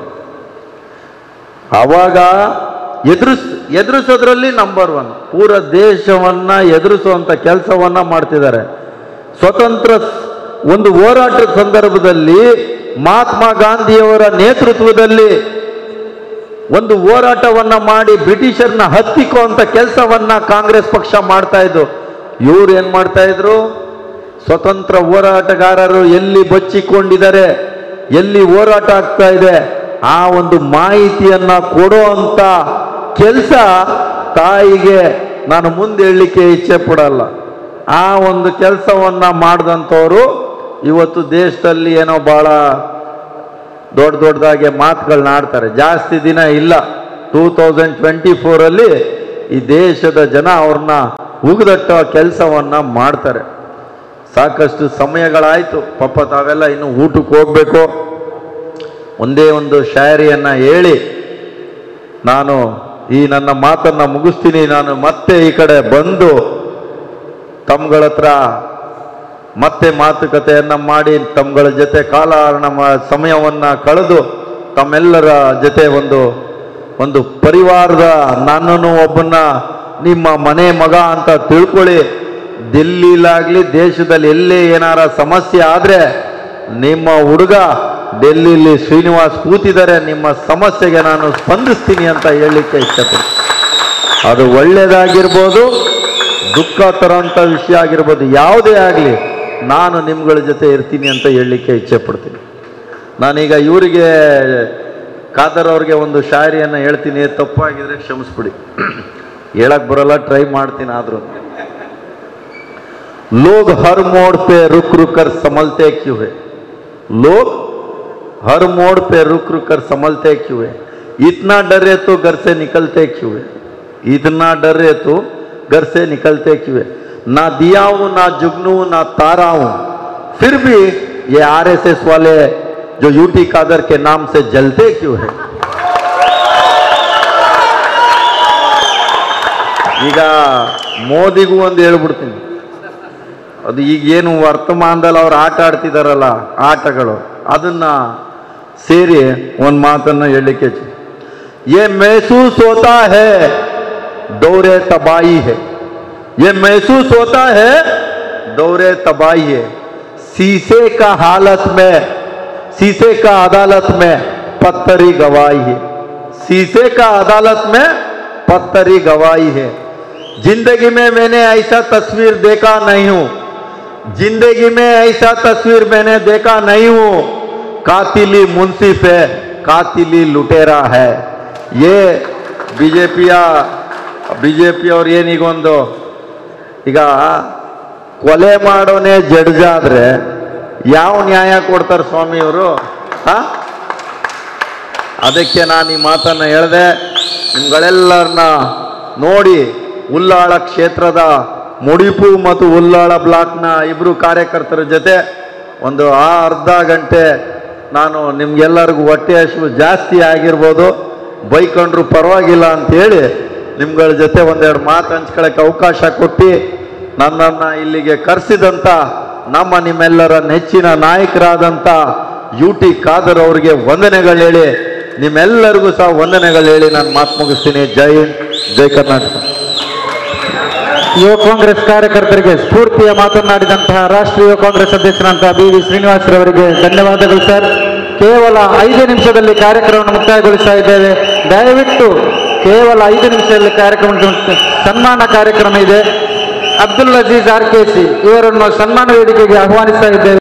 ಅವಾಗ ಎದುರಿಸೋದ್ರಲ್ಲಿ ನಂಬರ್ 1, ಪೂರ ದೇಶವನ್ನ ಎದುರಿಸುವಂತ ಕೆಲಸವನ್ನ ಮಾಡ್ತಿದ್ದಾರೆ. ಸ್ವತಂತ್ರ ಒಂದು ಹೋರಾಟದ ಸಂದರ್ಭದಲ್ಲಿ ಮಹಾತ್ಮ ಗಾಂಧಿಯವರ ನೇತೃತ್ವದಲ್ಲಿ ಒಂದು ಹೋರಾಟವನ್ನ ಮಾಡಿ ಬ್ರಿಟಿಷರ್ನ ಹತ್ತಿಕ್ಕುವಂತ ಕೆಲಸವನ್ನ ಕಾಂಗ್ರೆಸ್ ಪಕ್ಷ ಮಾಡ್ತಾ ಇದ್ದು. ಇವ್ರು ಏನ್ ಮಾಡ್ತಾ ಇದ್ರು? ಸ್ವತಂತ್ರ ಹೋರಾಟಗಾರರು ಎಲ್ಲಿ ಬಚ್ಚಿಕೊಂಡಿದ್ದಾರೆ, ಎಲ್ಲಿ ಹೋರಾಟ ಆಗ್ತಾ ಇದೆ, ಆ ಒಂದು ಮಾಹಿತಿಯನ್ನ ಕೊಡುವಂತ ಕೆಲಸ ತಾಯಿಗೆ ನಾನು ಮುಂದೆ ಹೇಳಲಿಕ್ಕೆ ಇಚ್ಛೆ ಪಡಲ್ಲ. ಆ ಒಂದು ಕೆಲಸವನ್ನ ಮಾಡಿದಂಥವ್ರು ಇವತ್ತು ದೇಶದಲ್ಲಿ ಏನೋ ಬಹಳ ದೊಡ್ಡದಾಗಿ ಮಾತುಗಳನ್ನ ಆಡ್ತಾರೆ. ಜಾಸ್ತಿ ದಿನ ಇಲ್ಲ, 2024 ಈ ದೇಶದ ಜನ ಅವ್ರನ್ನ ಉಗಿದಟ್ಟೋ ಕೆಲಸವನ್ನ ಮಾಡ್ತಾರೆ. ಸಾಕಷ್ಟು ಸಮಯಗಳಾಯ್ತು, ಪಾಪ ತಾವೆಲ್ಲ ಇನ್ನು ಊಟಕ್ಕೆ ಹೋಗ್ಬೇಕು. ಒಂದೇ ಒಂದು ಶಾಯರಿಯನ್ನ ಹೇಳಿ ನಾನು ಈ ನನ್ನ ಮಾತನ್ನ ಮುಗಿಸ್ತೀನಿ. ನಾನು ಮತ್ತೆ ಈ ಕಡೆ ಬಂದು ತಮ್ಗಳ ಹತ್ರ ಮತ್ತೆ ಮಾತುಕತೆಯನ್ನ ಮಾಡಿ ತಮ್ಗಳ ಜೊತೆ ಕಾಲಹರಣ ಸಮಯವನ್ನ ಕಳೆದು ತಮ್ಮೆಲ್ಲರ ಜೊತೆ ಒಂದು ಪರಿವಾರದ, ನನ್ನನ್ನು ಒಬ್ಬನ್ನ ನಿಮ್ಮ ಮನೆ ಮಗ ಅಂತ ತಿಳ್ಕೊಳ್ಳಿ. ದಿಲ್ಲಿಲಾಗ್ಲಿ ದೇಶದಲ್ಲಿ ಎಲ್ಲೇ ಏನಾರ ಸಮಸ್ಯೆ ಆದ್ರೆ ನಿಮ್ಮ ಹುಡುಗ ಡೆಲ್ಲಿಲಿ ಶ್ರೀನಿವಾಸ್ ಕೂತಿದ್ದಾರೆ, ನಿಮ್ಮ ಸಮಸ್ಯೆಗೆ ನಾನು ಸ್ಪಂದಿಸ್ತೀನಿ ಅಂತ ಹೇಳಲಿಕ್ಕೆ ಇಷ್ಟಪಡ್ತೀನಿ. ಅದು ಒಳ್ಳೇದಾಗಿರ್ಬೋದು, ದುಃಖ ತರೋಂಥ ವಿಷಯ ಆಗಿರ್ಬೋದು, ಯಾವುದೇ ಆಗಲಿ ನಾನು ನಿಮ್ಗಳ ಜೊತೆ ಇರ್ತೀನಿ ಅಂತ ಹೇಳಲಿಕ್ಕೆ ಇಚ್ಛೆ ಪಡ್ತೀನಿ. ನಾನೀಗ ಇವರಿಗೆ ಖಾದರ್ ಅವ್ರಿಗೆ ಒಂದು ಶಾಯರಿಯನ್ನು ಹೇಳ್ತೀನಿ, ತಪ್ಪಾಗಿದ್ರೆ ಕ್ಷಮಿಸ್ಬಿಡಿ, ಹೇಳಕ್ ಬರಲ್ಲ, ಟ್ರೈ ಮಾಡ್ತೀನಿ. ಆದ್ರೂ लोग हर मोड़ पे रुक रुक कर संभलते क्यों है, लोग हर मोड़ पे रुक रुक कर संभलते क्यों है, इतना डरे तो घर से निकलते क्यों है, इतना डरे तो घर से निकलते क्यों है, ना दिया हूं ना जुगनू ना तारा हूं, फिर भी ये RSS वाले जो यूटी कादर के नाम से जलते क्यों है. ಈಗ ಮೋದಿಗೂ ಒಂದು ಹೇಳ್ಬಿಡ್ತೀನಿ, ಅದು ಈಗೇನು ವರ್ತಮಾನದಲ್ಲಿ ಅವ್ರು ಆಟ ಆಡ್ತಿದಾರಲ್ಲ ಆಟಗಳು, ಅದನ್ನ ಸೇರಿ ಒಂದು ಮಾತನ್ನ ಹೇಳಲಿಕ್ಕೆ, ये महसूस होता है दौरे तबाही है, ये महसूस होता है दौरे तबाही है, शीशे का हालत में, शीशे का अदालत में पत्थरी गवाही है, शीशे का अदालत में पत्थरी गवाही है. जिंदगी में मैंने ऐसा तस्वीर देखा नहीं हूं, जिंदगी में ऐसा तस्वीर मैंने देखा नहीं हूं, कातिली मुंसिफ है कातिली लुटेरा है. ये ಬಿಜೆಪಿ ಅವ್ರು ಏನೀಗೊಂದು ಈಗ ಕೊಲೆ ಮಾಡೋನೆ ಜಡ್ಜ್ ಆದ್ರೆ ಯಾವ ನ್ಯಾಯ ಕೊಡ್ತಾರೆ ಸ್ವಾಮಿ ಅವರು? ಅದಕ್ಕೆ ನಾನು ಈ ಮಾತನ್ನ ಹೇಳಿದೆ. ನಿಮ್ಗಳೆಲ್ಲರನ್ನ ನೋಡಿ ಉಲ್ಲಾಳ ಕ್ಷೇತ್ರದ ಮುಡಿಪು ಮತ್ತು ಉಲ್ಲಾಳ ಬ್ಲಾಕ್ನ ಇಬ್ರು ಕಾರ್ಯಕರ್ತರ ಜೊತೆ ಒಂದು ಅರ್ಧ ಗಂಟೆ ನಾನು ನಿಮ್ಗೆಲ್ಲರಿಗೂ ಹೊಟ್ಟೆ ಹಸಿವು ಜಾಸ್ತಿ ಆಗಿರ್ಬೋದು, ಬೈಕೊಂಡ್ರು ಪರವಾಗಿಲ್ಲ ಅಂತೇಳಿ ನಿಮ್ಗಳ ಜೊತೆ ಒಂದೆರಡು ಮಾತು ಹಂಚ್ಕೊಳ್ಳೋಕ್ಕೆ ಅವಕಾಶ ಕೊಟ್ಟು ನನ್ನನ್ನು ಇಲ್ಲಿಗೆ ಕರೆಸಿದಂಥ ನಮ್ಮ ನಿಮ್ಮೆಲ್ಲರ ನೆಚ್ಚಿನ ನಾಯಕರಾದಂಥ ಯುಟಿ ಖಾದರ್ ಅವರಿಗೆ ವಂದನೆಗಳು ಹೇಳಿ, ನಿಮ್ಮೆಲ್ಲರಿಗೂ ಸಹ ವಂದನೆಗಳು ಹೇಳಿ ನಾನು ಮಾತು ಮುಗಿಸ್ತೀನಿ. ಜೈ ಹಿಂದ್, ಜೈ ಕರ್ನಾಟಕ. ಯುವ ಕಾಂಗ್ರೆಸ್ ಕಾರ್ಯಕರ್ತರಿಗೆ ಸ್ಫೂರ್ತಿಯ ಮಾತನಾಡಿದಂತಹ ರಾಷ್ಟ್ರೀಯ ಯುವ ಕಾಂಗ್ರೆಸ್ ಅಧ್ಯಕ್ಷರಾದಂತಹ BV ಶ್ರೀನಿವಾಸರವರಿಗೆ ಧನ್ಯವಾದಗಳು ಸರ್. ಕೇವಲ 5 ನಿಮಿಷದಲ್ಲಿ ಕಾರ್ಯಕ್ರಮವನ್ನು ಮುಕ್ತಾಯಗೊಳಿಸ್ತಾ ಇದ್ದೇವೆ. ದಯವಿಟ್ಟು ಕೇವಲ 5 ನಿಮಿಷದಲ್ಲಿ ಕಾರ್ಯಕ್ರಮ ಸನ್ಮಾನ ಕಾರ್ಯಕ್ರಮ ಇದೆ. ಅಬ್ದುಲ್ ಅಜೀಜ್ RKC ಇವರನ್ನು ಸನ್ಮಾನ ವೇದಿಕೆಗೆ ಆಹ್ವಾನಿಸ್ತಾ ಇದ್ದೇವೆ.